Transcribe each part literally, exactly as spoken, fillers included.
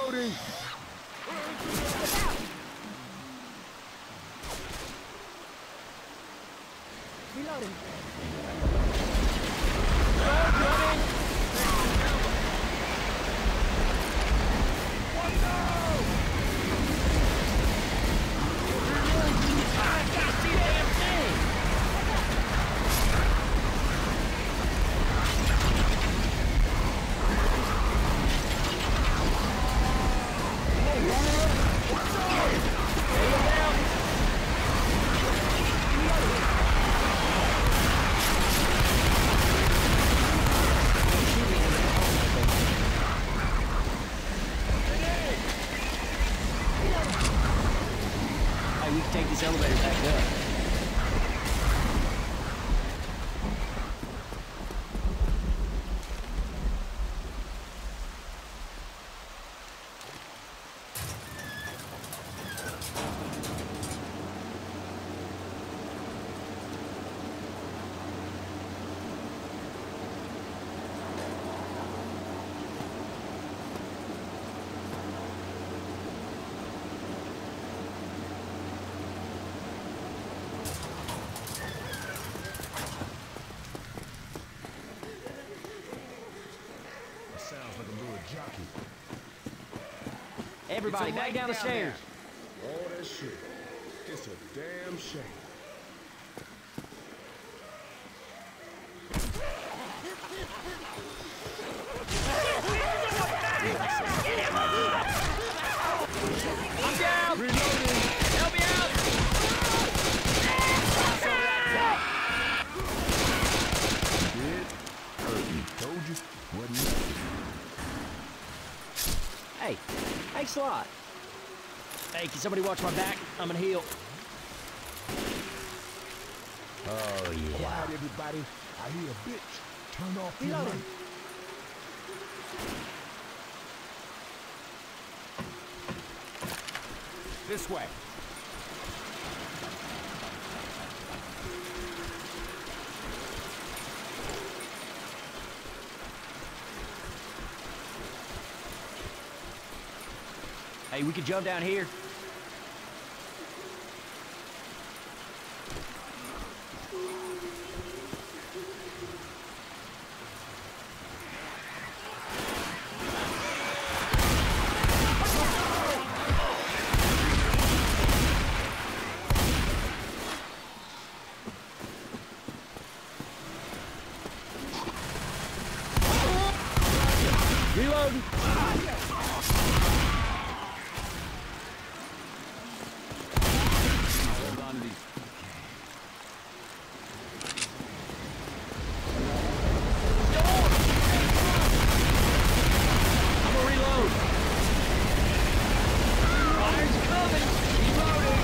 Reloading! Reloading. Take this elevator back up. Everybody, back down the stairs. All that shit. It's a damn shame. I'm down! Reloading! Help me out! Did? Hurt me. Told you. Wasn't nothing. Hey, thanks a lot. Hey, can somebody watch my back? I'm gonna heal. Oh, yeah. Quiet, everybody. I hear a bitch. Turn off your light. This way. Hey, we could jump down here. Reloading. Hold on to these. I'm gonna reload. Fire's coming. Reloading.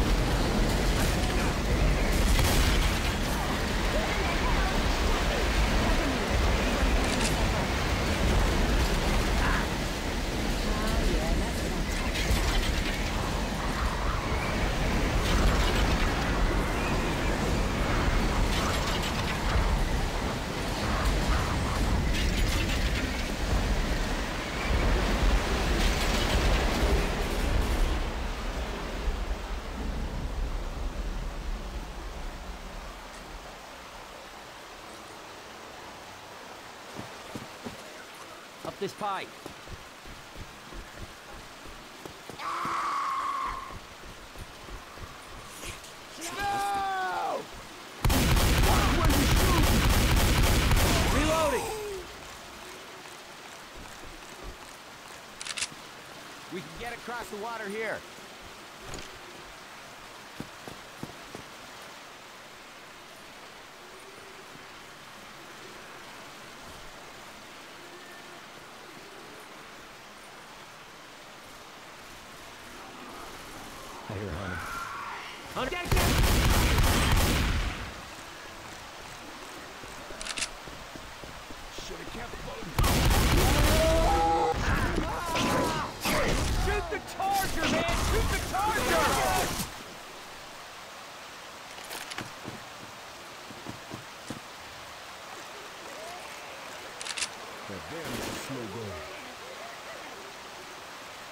Up this pipe. No! Reloading. We can get across the water here. I hear Hunter. Hunter, get, get! Should've kept floating. Shoot the charger, man! Shoot the charger! That damn is a slow going.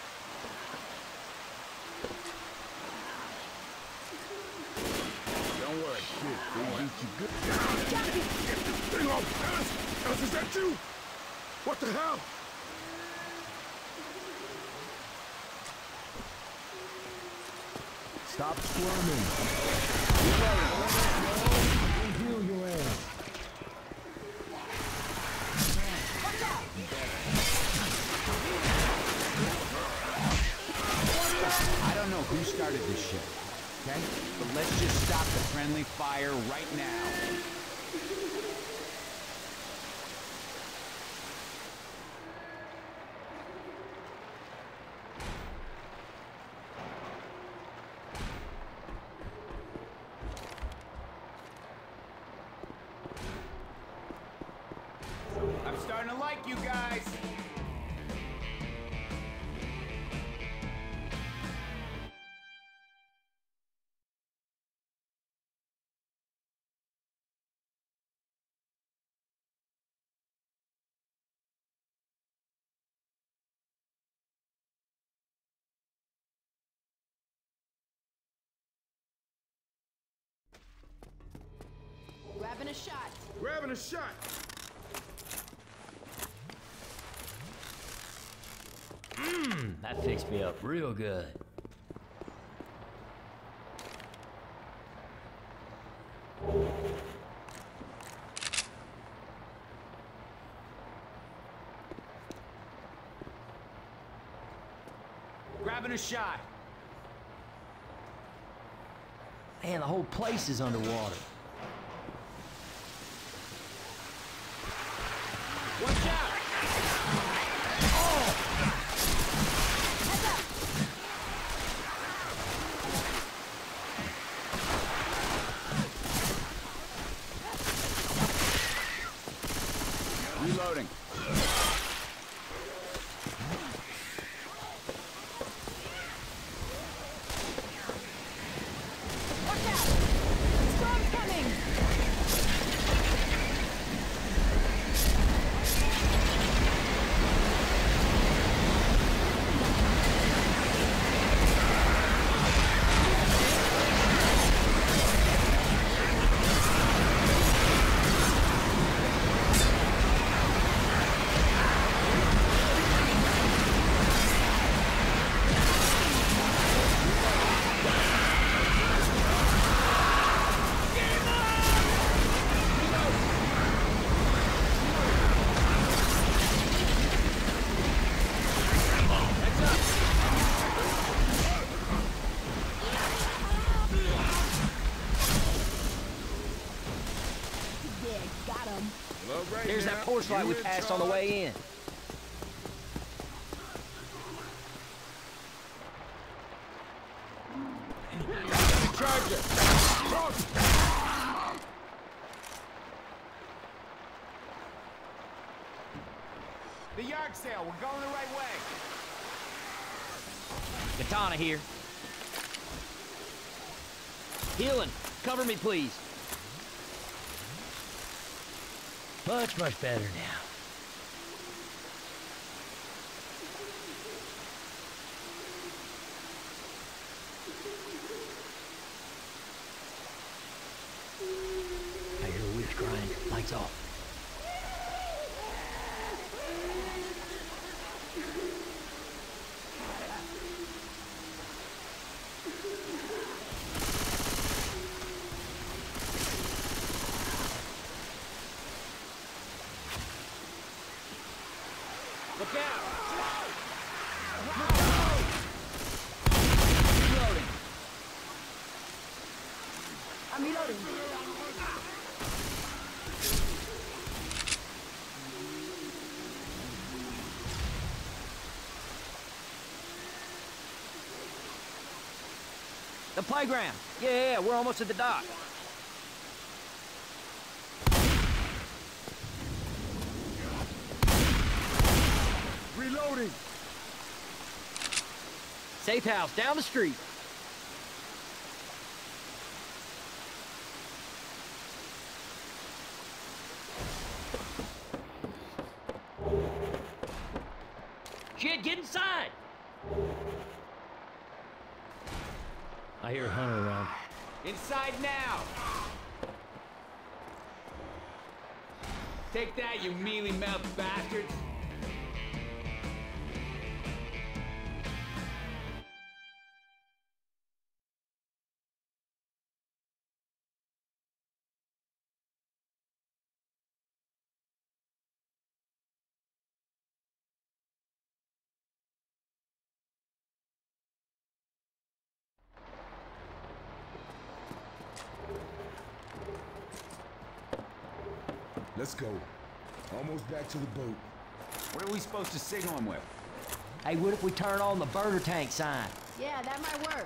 you good. Get this thing off! Alice! Alice, is that you? What the hell? Stop squirming. Heal your ass. I don't know who started this shit, okay? But let's just stop the friendly fire right now. I'm starting to like you guys. Grabbing a shot. Grabbing a shot. Mmm, that fixed me up real good. Grabbing a shot. Man, the whole place is underwater. Watch out! Reloading. Watch out! Storm's coming! Yeah, got him. Well, right Here's now, that porch light we you in passed on the charge. way in. Charger. Cross. The yard sale. We're going the right way. Katana here. Healing. Cover me, please. Much, much better now. I hear the wheels grind. Lights off. Look out! Reloading. I'm reloading. The playground. Yeah, yeah, yeah, we're almost at the dock. Reloading. Safe house down the street. Shit, get inside! I hear Hunter around. Inside now! Take that, you mealy-mouthed bastards! Let's go. Almost back to the boat. What are we supposed to signal him with? Hey, what if we turn on the burner tank sign? Yeah, that might work.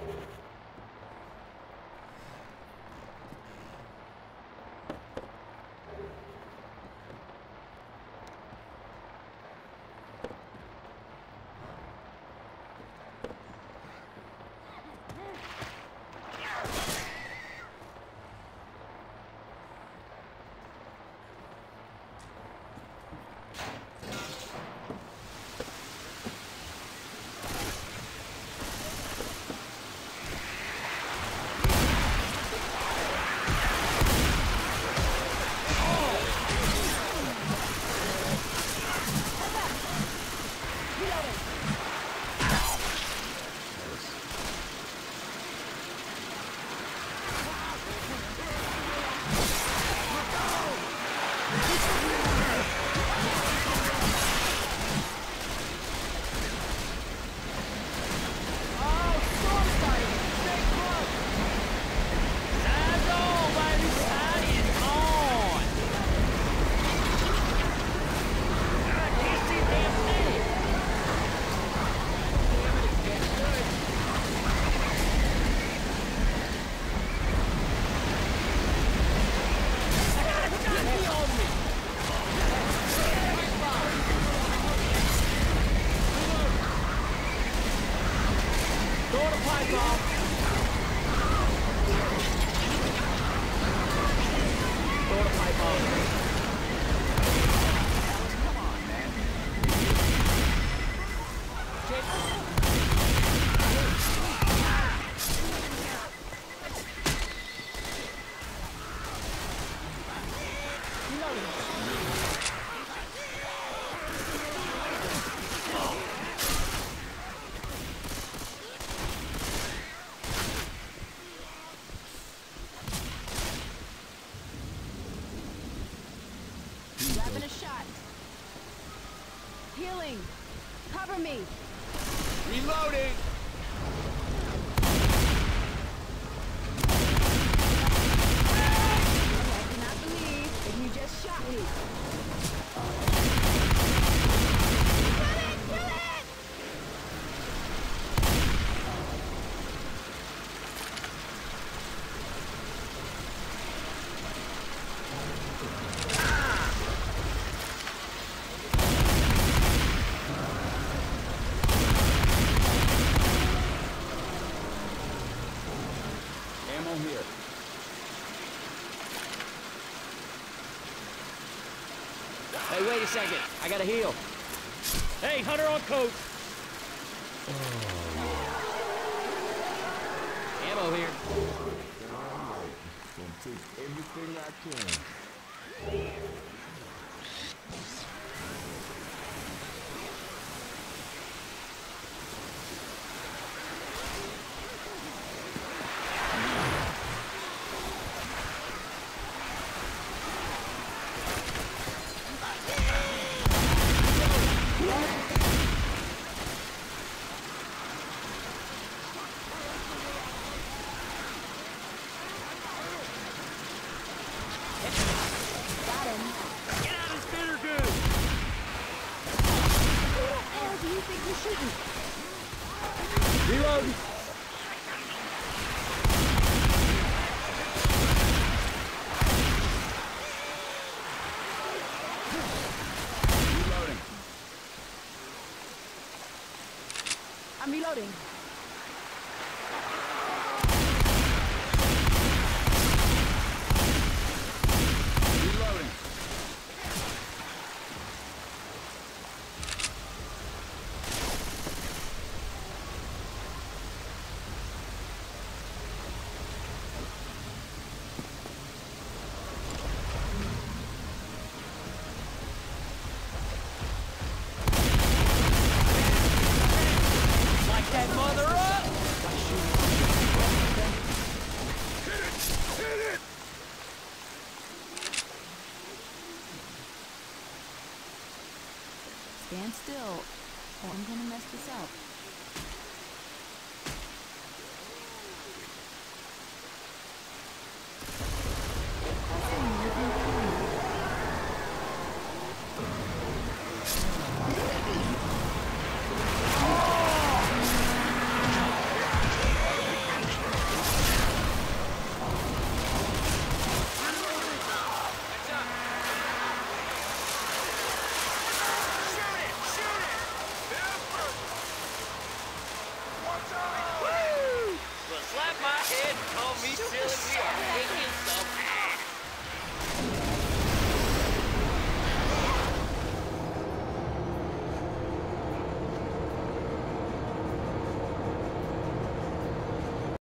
Grabbing a shot. Healing. Cover me. Reloading! I cannot believe that you just shot me. Kill it! Kill it! Ammo here. Hey, wait a second. I gotta heal. Hey, Hunter on coat. Ammo here. Gonna take everything I can. Got him. Get out of this bitter goose. Who the hell do you think you're shooting? Reload. Reloading. I'm reloading. Reloading. Stand still, or I'm gonna mess this up.